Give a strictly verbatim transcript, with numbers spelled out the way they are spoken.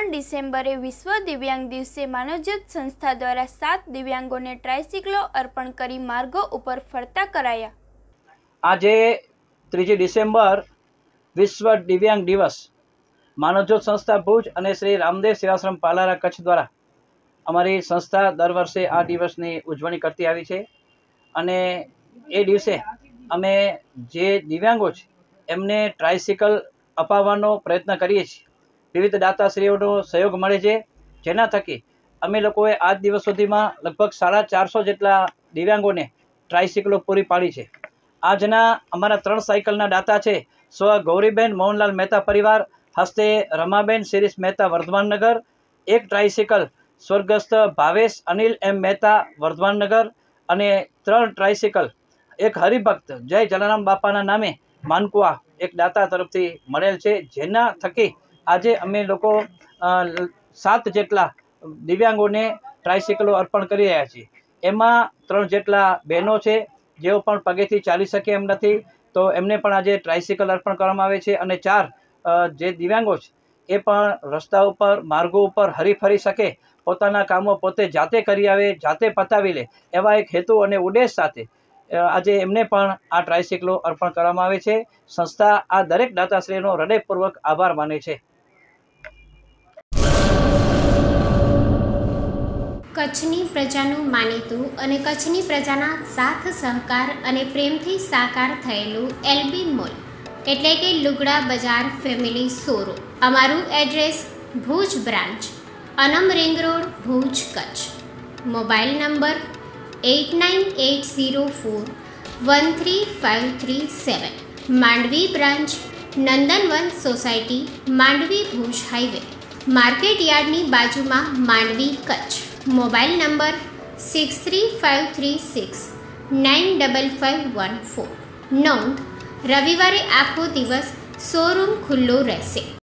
ત્રણ ડિસેમ્બરે વિશ્વ દિવ્યાંગ દિવસે માનવજ્યોત સંસ્થા દ્વારા સાત દિવ્યાંગોને ટ્રાયસિકલો અર્પણ કરી માર્ગો ઉપર ફરતા કરાયા। આજે ત્રીજી ડિસેમ્બર વિશ્વ દિવ્યાંગ દિવસ માનવજ્યોત સંસ્થા ભુજ અને શ્રી રામદેવ સેવાશ્રમ પાલારા કચ્છ દ્વારા અમારી સંસ્થા દર વર્ષે આ દિવસની ઉજવણી કરતી આવી છે અને એ દિવસે અમે જે દિવ્યાંગો છે એમને ટ્રાયસિકલ અપાવવાનો પ્રયત્ન કરીએ છીએ। વિવિધ દાતાશ્રીઓનો સહયોગ મળે છે, જેના થકી અમે લોકોએ આજ દિવસ સુધીમાં લગભગ સાડા ચારસો જેટલા દિવ્યાંગોને ટ્રાયસિકલો પૂરી પાડી છે। આજના અમારા ત્રણ સાયકલના દાતા છે સ્વ ગૌરીબેન મોહનલાલ મહેતા પરિવાર હસ્તે રમાબેન શિરીષ મહેતા વર્ધમાનનગર, એક ટ્રાયસિકલ સ્વર્ગસ્થ ભાવેશ અનિલ એમ મહેતા વર્ધમાનનગર અને ત્રણ ટ્રાયસિકલ એક હરિભક્ત જય જલારામ બાપાના નામે માનકુવા એક દાતા તરફથી મળેલ છે, જેના થકી આજે અમે લોકો સાત જેટલા દિવ્યાંગોને ટ્રાયસિકલો અર્પણ કરી રહ્યા છીએ। એમાં ત્રણ જેટલા બહેનો છે જેઓ પણ પગેથી ચાલી શકે એમ નથી, તો એમને પણ આજે ટ્રાયસિકલ અર્પણ કરવામાં આવે છે અને ચાર જે દિવ્યાંગો છે એ પણ રસ્તા ઉપર માર્ગો ઉપર હરીફરી શકે, પોતાના કામો પોતે જાતે કરી આવે, જાતે પતાવી લે એવા એક હેતુ અને ઉદ્દેશ સાથે આજે એમને પણ આ ટ્રાયસિકલો અર્પણ કરવામાં આવે છે। સંસ્થા આ દરેક દાતાશ્રીનો હૃદયપૂર્વક આભાર માને છે। કચ્છની પ્રજાનું માનીતું અને કચ્છની પ્રજાના સાથ સહકાર અને પ્રેમથી સાકાર થયેલું એલબી મોલ એટલે કે લુગડા બજાર ફેમિલી શોરૂમ। અમારું address Bhuj branch, Anam ring road, Bhuj, Kutch. Mobile number eight nine eight zero four one three five three seven. Mandvi branch, Nandanvan society, Mandvi, Bhuj highway, market યાર્ડની બાજુમાં, Mandvi, Kutch. Mobile number six three five three six nine double five one four. નોંધ: રવિવારે આખો દિવસ showroom ખુલ્લો રહેશે।